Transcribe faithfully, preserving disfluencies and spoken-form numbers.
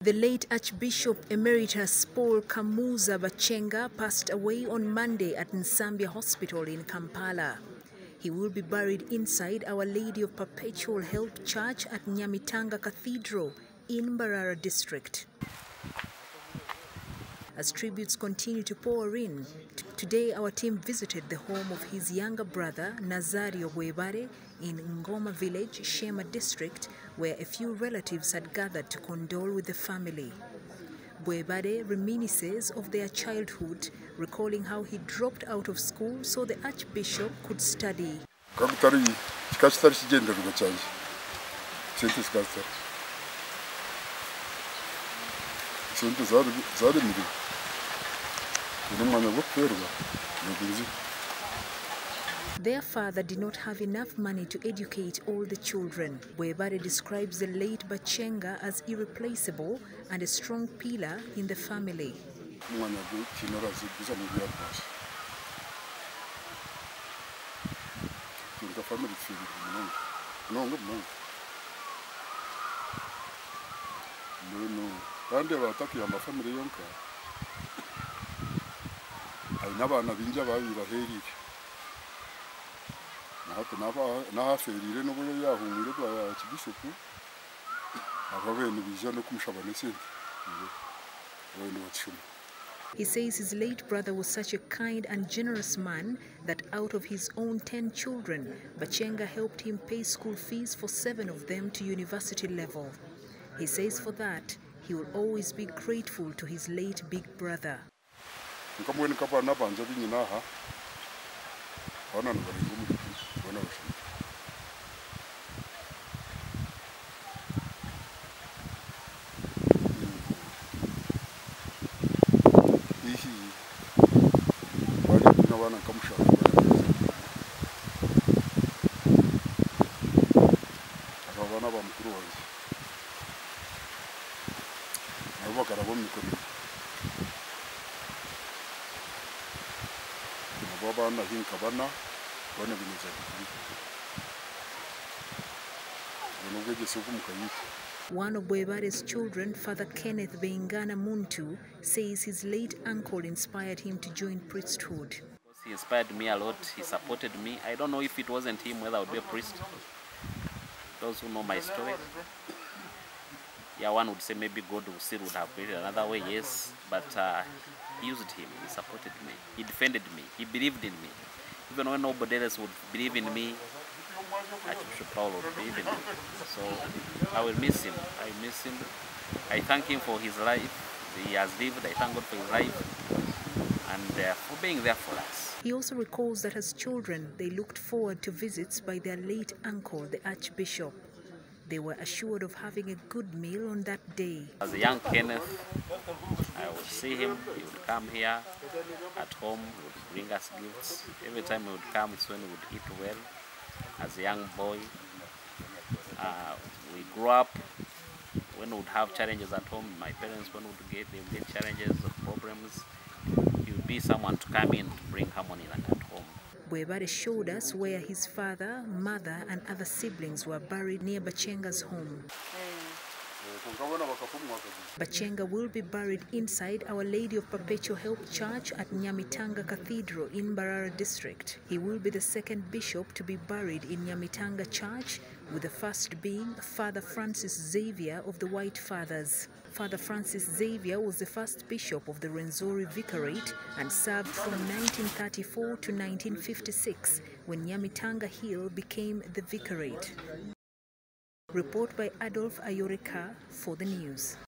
The late Archbishop Emeritus Paul Kamuza Bachenga passed away on Monday at Nsambya Hospital in Kampala. He will be buried inside Our Lady of Perpetual Help Church at Nyamitanga Cathedral in Mbarara District. As tributes continue to pour in, today our team visited the home of his younger brother, Nazario Bwebare, in Ngoma Village, Shema District, where a few relatives had gathered to condole with the family. Bwebare reminisces of their childhood, recalling how he dropped out of school so the Archbishop could study. Their father did not have enough money to educate all the children. Bwebare describes the late Bachenga as irreplaceable and a strong pillar in the family. He says his late brother was such a kind and generous man that out of his own ten children, Bachenga helped him pay school fees for seven of them to university level. He says for that, he will always be grateful to his late big brother. One of Bwebare's children, Father Kenneth Beingana Muntu, says his late uncle inspired him to join priesthood. He inspired me a lot, he supported me. I don't know if it wasn't him whether I would be a priest. Those who know my story, yeah, one would say maybe God would still would have created another way, yes, but uh, he used him, he supported me, he defended me, he believed in me. Even when nobody else would believe in me, Archbishop Paul would believe in me. So I will miss him, I miss him. I thank him for his life, he has lived, I thank God for his life, and uh, for being there for us. He also recalls that as children, they looked forward to visits by their late uncle, the Archbishop. They were assured of having a good meal on that day. As a young Kenneth, I would see him, he would come here at home, he would bring us gifts. Every time he would come, it's when we would eat well. As a young boy, uh, we grew up, when we would have challenges at home, my parents, when we would get, they would get challenges or problems, he would be someone to come in to bring harmony at home. Bwebare showed us where his father, mother, and other siblings were buried near Bachenga's home. Bachenga will be buried inside Our Lady of Perpetual Help Church at Nyamitanga Cathedral in Mbarara District. He will be the second bishop to be buried in Nyamitanga Church, with the first being Father Francis Xavier of the White Fathers. Father Francis Xavier was the first bishop of the Rwenzori Vicarate and served from nineteen thirty-four to nineteen fifty-six, when Nyamitanga Hill became the Vicarate. Report by Adolf Ayoreka for the news.